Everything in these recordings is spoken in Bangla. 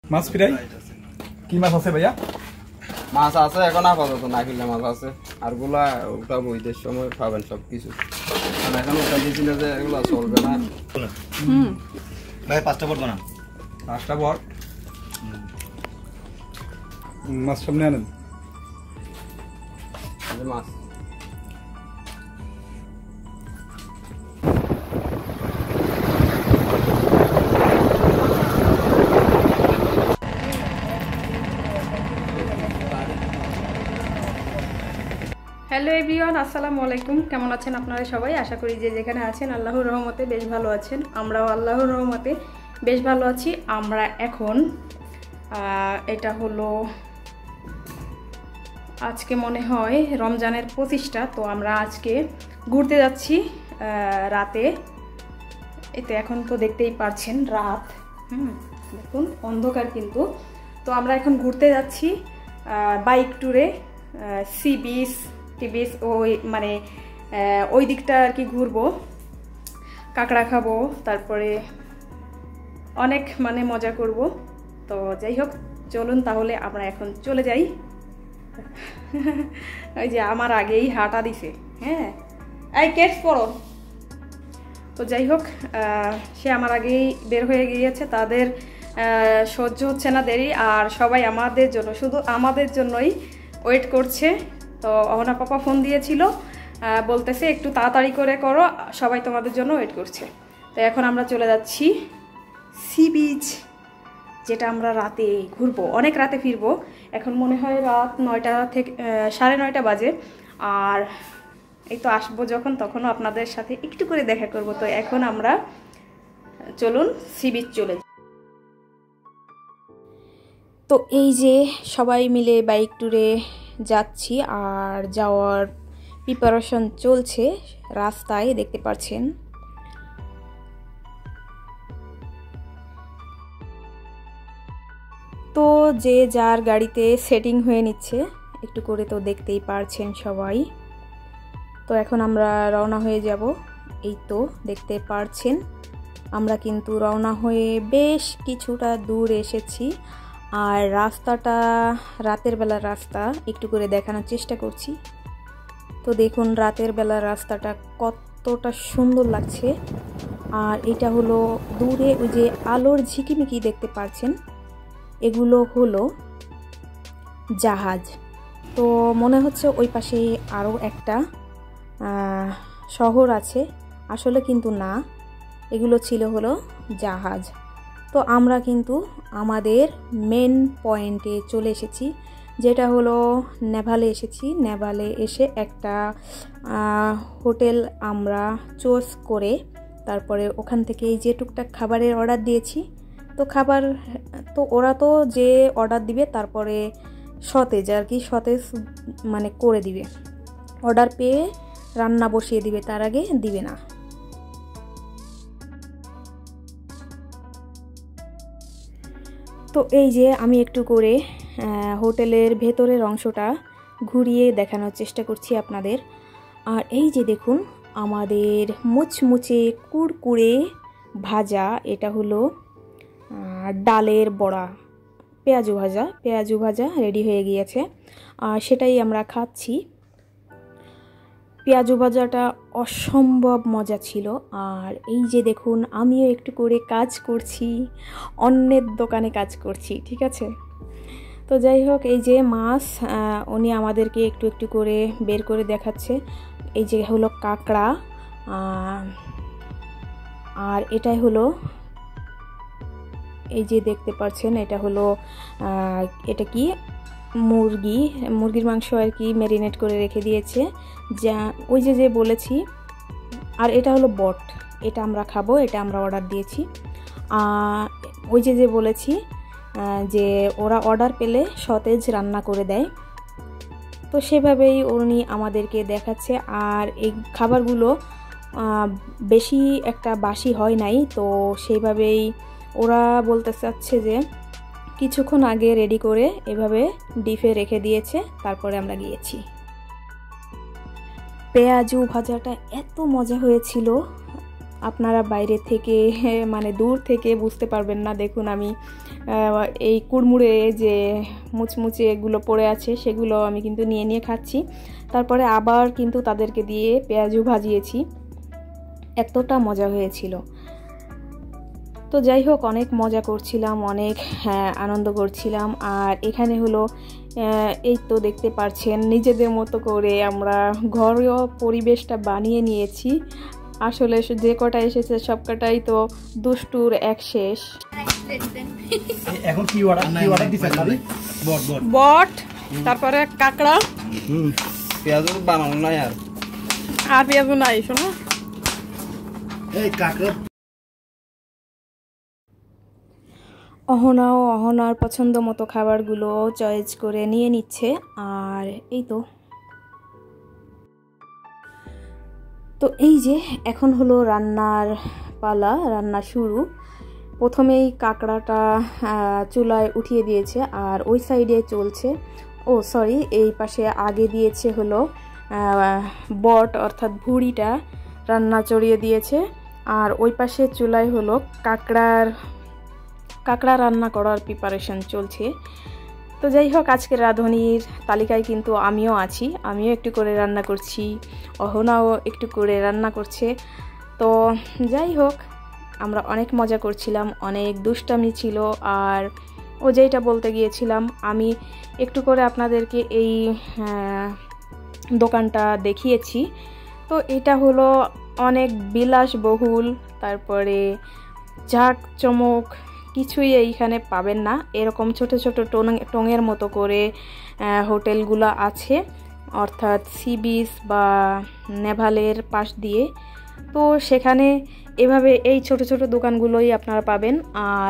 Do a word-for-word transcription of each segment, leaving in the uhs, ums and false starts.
মাছ ফ্রাই কি মাছ আছে ভাইয়া? মাছ আছে এখন আপাতত না কিনলে মাছ আছে আর গুলা ওটা বইদের সময় খাবেন সব কিছু এখন ওটা দিয়েছিল যে এগুলো চলবে না। হুম ভাই পাঁচটা বট বানান। পাঁচটা বট মাছ সামনে আনেন। মাছ হ্যালো এভরিওয়ান, আসসালামু আলাইকুম। কেমন আছেন আপনারা সবাই? আশা করি যে যেখানে আছেন আল্লাহর রহমতে বেশ ভালো আছেন। আমরাও আল্লাহর রহমতে বেশ ভালো আছি। আমরা এখন এটা হলো আজকে মনে হয় রমজানের পঁচিশটা, তো আমরা আজকে ঘুরতে যাচ্ছি রাতে। এতে এখন তো দেখতেই পারছেন রাত, হুম দেখুন অন্ধকার কিন্তু। তো আমরা এখন ঘুরতে যাচ্ছি বাইক ট্যুরে, সি বিচ টি বিচ ওই মানে ওই দিকটা আর কি ঘুরবো, কাঁকড়া খাবো, তারপরে অনেক মানে মজা করব। তো যাই হোক চলুন তাহলে আমরা এখন চলে যাই। ওই যে আমার আগেই হাঁটা দিছে, হ্যাঁ এই কেটস পড়ো। তো যাই হোক সে আমার আগেই বের হয়ে গিয়েছে, তাদের সহ্য হচ্ছে না দেরি, আর সবাই আমাদের জন্য শুধু আমাদের জন্যই ওয়েট করছে। তো অহনা পাপা ফোন দিয়েছিল, বলতেছে একটু তাড়াতাড়ি করে করো, সবাই তোমাদের জন্য ওয়েট করছে। তো এখন আমরা চলে যাচ্ছি সি বিচ, যেটা আমরা রাতে ঘুরবো, অনেক রাতে ফিরবো। এখন মনে হয় রাত নয়টা থেকে সাড়ে নয়টা বাজে, আর এই তো আসবো যখন তখনও আপনাদের সাথে একটু করে দেখা করব। তো এখন আমরা চলুন সি বিচ চলে যাই। তো এই যে সবাই মিলে বাইক ট্যুরে যাচ্ছি আর যাওয়ার প্রিপারেশন চলছে, রাস্তায় দেখতে পাচ্ছেন। তো যে যার গাড়িতে সেটিং হয়ে নিচ্ছে একটু করে, তো দেখতেই পারছেন সবাই। তো এখন আমরা রওনা হয়ে যাব। এই তো দেখতে পারছেন আমরা কিন্তু রওনা হয়ে বেশ কিছুটা দূর এসেছি, আর রাস্তাটা রাতের বেলার রাস্তা একটু করে দেখানোর চেষ্টা করছি। তো দেখুন রাতের বেলার রাস্তাটা কতটা সুন্দর লাগছে। আর এটা হলো দূরে ওই যে আলোর ঝিকিমিকি দেখতে পাচ্ছেন, এগুলো হলো জাহাজ। তো মনে হচ্ছে ওই পাশে আরও একটা শহর আছে, আসলে কিন্তু না, এগুলো ছিল হলো জাহাজ। তো আমরা কিন্তু আমাদের মেন পয়েন্টে চলে এসেছি, যেটা হলো নেভালে এসেছি। নেভালে এসে একটা হোটেল আমরা চুজ করে তারপরে ওখান থেকে এই যে টুকটাক খাবারের অর্ডার দিয়েছি। তো খাবার তো ওরা তো যে অর্ডার দিবে তারপরে সতেজ আর কি, সতেজ মানে করে দিবে, অর্ডার পেয়ে রান্না বসিয়ে দিবে, তার আগে দিবে না। তো এই যে আমি একটু করে হোটেলের ভেতরের অংশটা ঘুরিয়ে দেখানোর চেষ্টা করছি আপনাদের। আর এই যে দেখুন আমাদের মুচমুচে কুড়কুড়ে ভাজা, এটা হলো ডালের বড়া, পেঁয়াজু ভাজা, পেঁয়াজু ভাজা রেডি হয়ে গিয়েছে, আর সেটাই আমরা খাচ্ছি। পেঁয়াজু ভাজাটা অসম্ভব মজা ছিল। আর এই যে দেখুন আমিও একটু করে কাজ করছি, অন্যের দোকানে কাজ করছি, ঠিক আছে। তো যাই হোক এই যে মাছ উনি আমাদেরকে একটু একটু করে বের করে দেখাচ্ছে। এই যে হলো কাঁকড়া, আর এটাই হলো এই যে দেখতে পাচ্ছেন এটা হলো এটা কি মুরগি, মুরগির মাংস আর কি ম্যারিনেট করে রেখে দিয়েছে, যা ওই যে যে বলেছি। আর এটা হলো বট, এটা আমরা খাবো, এটা আমরা অর্ডার দিয়েছি। ওই যে যে বলেছি যে ওরা অর্ডার পেলে সতেজ রান্না করে দেয়, তো সেভাবেই উনি আমাদেরকে দেখাচ্ছে। আর এই খাবারগুলো বেশি একটা বাসি হয় নাই, তো সেইভাবেই ওরা বলতে চাচ্ছে যে কিছুক্ষণ আগে রেডি করে এভাবে ডিপে রেখে দিয়েছে, তারপরে আমরা গিয়েছি। পেঁয়াজু ভাজাটা এত মজা হয়েছিল, আপনারা বাইরে থেকে মানে দূর থেকে বুঝতে পারবেন না। দেখুন আমি এই কুড়মুড়ে যে মুচমুচে এগুলো পড়ে আছে সেগুলো আমি কিন্তু নিয়ে নিয়ে খাচ্ছি। তারপরে আবার কিন্তু তাদেরকে দিয়ে পেঁয়াজু ভাজিয়েছি, এতটা মজা হয়েছিল। তো যাই হোক, অনেক মজা করছিলাম, অনেক হ্যাঁ আনন্দ করছিলাম। আর এখানে হলো এই তো দেখতে পাচ্ছেন নিজেদের মতো করে আমরা ঘরোয়া পরিবেশটা বানিয়ে নিয়েছি। আসলে যে কটা এসেছে সব কটাই তো দুষ্টুর এক শেষ। এখন কি অর্ডার কি অর্ডার দিছেন ভাবি? বট বট বট, তারপরে কাঁকড়া, হুম পেঁয়াজ বানানো নাই আর আর পেঁয়াজ নাই। শোনো এই কাঁকড়া অহনা ও অহনার পছন্দ মতো খাবারগুলো চয়েস করে নিয়ে নিচ্ছে। আর এই তো তো এই যে এখন হলো রান্নার পালা, রান্না শুরু। প্রথমেই কাঁকড়াটা চুলায় উঠিয়ে দিয়েছে আর ওই সাইডে চলছে, ও সরি এই পাশে আগে দিয়েছে হলো বট অর্থাৎ ভুড়িটা রান্না চড়িয়ে দিয়েছে। আর ওই পাশে চুলায় হলো কাঁকড়ার কাঁকড়া রান্না করার প্রিপারেশন চলছে। তো যাই হোক, আজকের রাঁধুনির তালিকায় কিন্তু আমিও আছি, আমিও একটু করে রান্না করছি, অহনাও একটু করে রান্না করছে। তো যাই হোক, আমরা অনেক মজা করছিলাম, অনেক দুষ্টামি ছিল। আর ও যেটা বলতে গিয়েছিলাম, আমি একটু করে আপনাদেরকে এই দোকানটা দেখিয়েছি। তো এটা হলো অনেক বিলাসবহুল, তারপরে ঝাঁকচমক কিছুই এইখানে পাবেন না। এরকম ছোট ছোট টঙের মতো করে হোটেলগুলো আছে, অর্থাৎ সি বিচ বা নেভালের পাশ দিয়ে। তো সেখানে এভাবে এই ছোট ছোট দোকানগুলোই আপনারা পাবেন। আর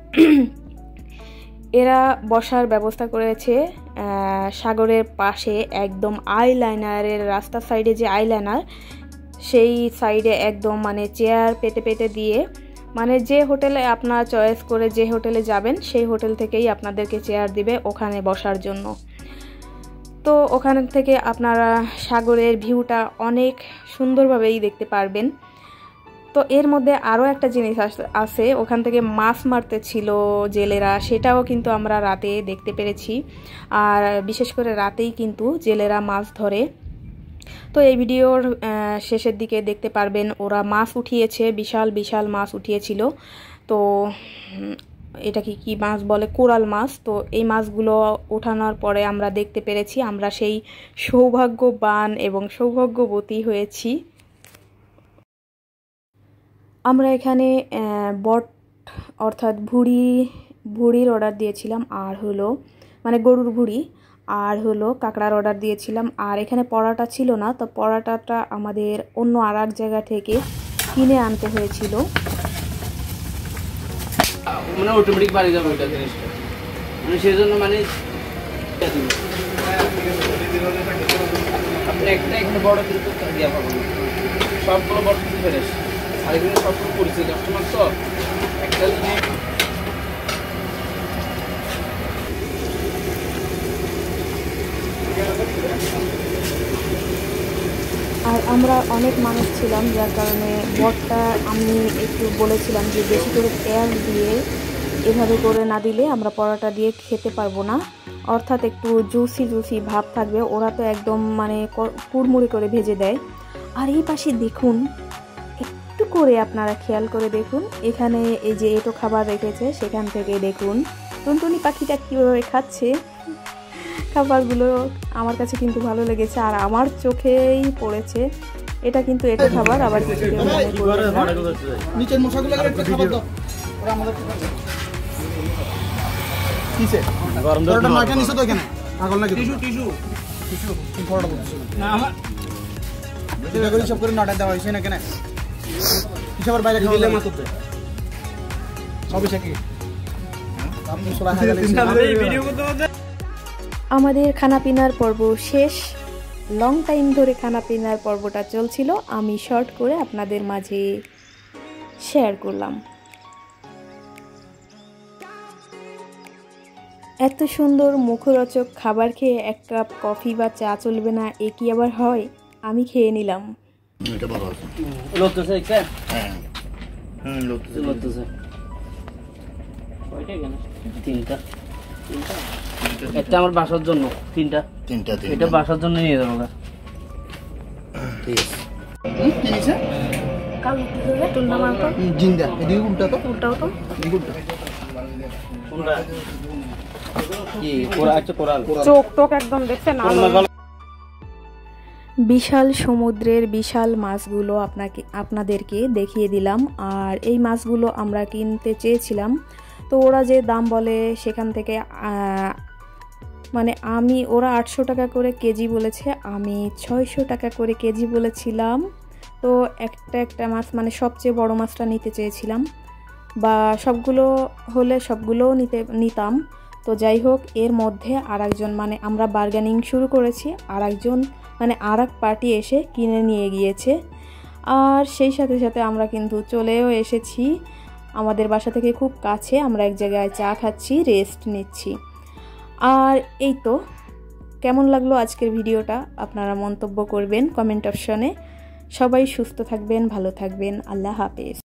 এরা বসার ব্যবস্থা করেছে সাগরের পাশে, একদম আইলাইনারের রাস্তার সাইডে যে আইলাইনার সেই সাইডে একদম মানে চেয়ার পেতে পেতে দিয়ে, মানে যে হোটেলে আপনারা চয়েস করে যে হোটেলে যাবেন সেই হোটেল থেকেই আপনাদেরকে চেয়ার দিবে ওখানে বসার জন্য। তো ওখান থেকে আপনারা সাগরের ভিউটা অনেক সুন্দরভাবেই দেখতে পারবেন। তো এর মধ্যে আরও একটা জিনিস আছে, ওখান থেকে মাছ মারতে ছিল জেলেরা, সেটাও কিন্তু আমরা রাতে দেখতে পেরেছি। আর বিশেষ করে রাতেই কিন্তু জেলেরা মাছ ধরে। তো এই ভিডিওর শেষের দিকে দেখতে পারবেন ওরা মাছ উঠিয়েছে, বিশাল বিশাল মাছ উঠিয়েছিল। তো এটাকে কি মাছ বলে, কোরাল মাছ। তো এই মাছগুলো ওঠানোর পরে আমরা দেখতে পেরেছি, আমরা সেই সৌভাগ্যবান এবং সৌভাগ্যবতী হয়েছি। আমরা এখানে বট অর্থাৎ ভুড়ি ভুড়ির অর্ডার দিয়েছিলাম, আর হলো মানে গরুর ভুড়ি, আর হলো কাঁকড়ার অর্ডার দিয়েছিলাম। আর এখানে পরাটা ছিল না, তো পরাটাটা আমাদের অন্য আর এক জায়গা থেকে কিনে আনতে হয়েছিল। মানে অটোমেটিক বাড়ি যাবে ওটা জিনিসটা, মানে সেই জন্য মানে আপনি একটা এখানে বড় কিন্তু দিয়া পাবেন, সবগুলো বড় কিছু ফেরেস। আর এখানে সবগুলো পরিচিত কাস্টমার, তো একটা যদি আর আমরা অনেক মানুষ ছিলাম, যার কারণে বটটা আমি একটু বলেছিলাম যে বেশি করে পেঁয়াজ দিয়ে এভাবে করে না দিলে আমরা পরোটা দিয়ে খেতে পারবো না, অর্থাৎ একটু জুসি জুসি ভাব থাকবে। ওরা তো একদম মানে কুড়মুড়ি করে ভেজে দেয়। আর এই পাশে দেখুন, একটু করে আপনারা খেয়াল করে দেখুন, এখানে এই যে এটো খাবার রেখেছে, সেখান থেকে দেখুন টুনটুনি পাখিটা কীভাবে খাচ্ছে খাবারগুলো। আমার কাছে কিন্তু ভালো লেগেছে আর আমার চোখেই পড়েছে। এটা কিন্তু এটা খাবার, আবার কিছু কেউ মনে করবেন না। নিচের মশাগুলো একটু খাবার দাও, ওরা আমাদের কিসে গরম দাও। ওটা মাখা নিছো তো এখানে আগল লাগে টিস্যু টিস্যু টিস্যু কি ফটোটা বলছো না আমার এটা করে সব করে নাটা দেওয়া হইছে না কেন হিসাবের বাইরে খাওয়া দিলে মাত্র সব কি আপনি সোলা হাজার ভিডিও করতে করতে আমাদের খানাপিনার পর্ব শেষ। লং টাইম ধরে খানাপিনার পর্বটা চলছিল, আমি শর্ট করে আপনাদের মাঝে শেয়ার করলাম। এত সুন্দর মুখরোচক খাবার খেয়ে এক কাপ কফি বা চা চলবে না, এ কি আবার হয়? আমি খেয়ে নিলাম। এটা বড় আছে লড়তেছে একটা হ্যাঁ হুম লড়তেছে লড়তেছে কয়টা এখানে তিনটা তিনটা একটা আমার বাসার জন্য তিনটা তিনটা তিনটা এটা বাসার জন্য নিয়ে যাবো ঠিক আছে কি নিছে কাল দিলে টুনা মাংস জিন্দা এদিকে উল্টা তো উল্টাও তো এদিকে উল্টা কোনটা কি কোরা আছে কোরাল চোখ টোক একদম দেখছেন না বিশাল সমুদ্রের বিশাল মাছগুলো আপনাকে আপনাদেরকে দেখিয়ে দিলাম। আর এই মাছগুলো আমরা কিনতে চেয়েছিলাম, তো ওরা যে দাম বলে সেখান থেকে মানে আমি ওরা আটশো টাকা করে কেজি বলেছে, আমি ছয়শো টাকা করে কেজি বলেছিলাম। তো একটা একটা মাছ মানে সবচেয়ে বড় মাছটা নিতে চেয়েছিলাম, বা সবগুলো হলে সবগুলোও নিতে নিতাম। তো যাই হোক, এর মধ্যে আর একজন মানে আমরা বার্গেনিং শুরু করেছি, আর একজন মানে আর এক পার্টি এসে কিনে নিয়ে গিয়েছে। আর সেই সাথে সাথে আমরা কিন্তু চলেও এসেছি আমাদের বাসা থেকে খুব কাছে। আমরা এক জায়গায় চা খাচ্ছি, রেস্ট নিচ্ছি। আর এই তো, কেমন লাগলো আজকের ভিডিওটা আপনারা মন্তব্য করবেন কমেন্ট অপশনে। সবাই সুস্থ থাকবেন, ভালো থাকবেন। আল্লাহ হাফেজ।